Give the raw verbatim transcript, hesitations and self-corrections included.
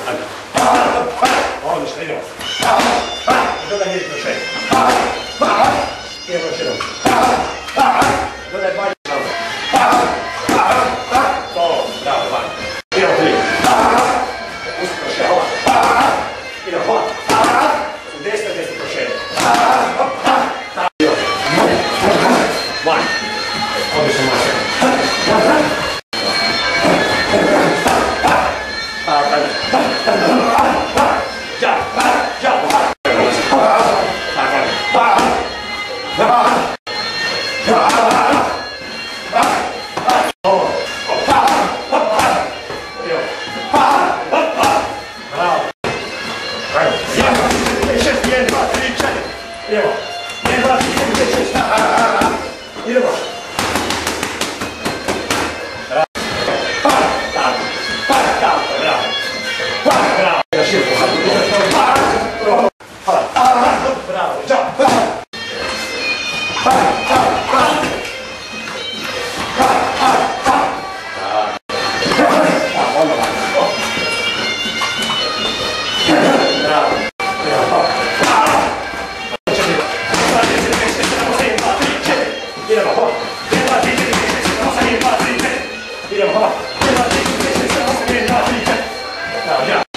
Odlično, idemo. Dodaj njih kroz šest. Idemo još jednom. Dodaj dva njih. To, bravo, dva. Idemo tri. Pusti kroz šest. Idemo, hvala. U desna, desna kroz šest. Van. Odlično, mače. Idemo. jedan, dva, tri, četiri, pet, šest. Idemo. Bravo. Tako. Tako, bravo. Bravo. Da širko. Bravo. Bravo. Ćao. Idemo, hvala. jedan, dva, tri, četiri, pet, šest, osam, jedan, dva, tri, četiri. Idemo, hvala. jedan, dva, tri, četiri, pet, šest, osam, jedan, dva, tri, četiri. Bravo, ja.